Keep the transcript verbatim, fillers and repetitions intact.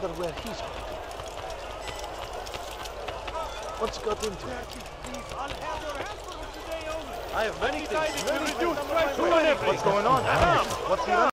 wonder where he's gone. What's got into it? I have many things. What's going on? What's he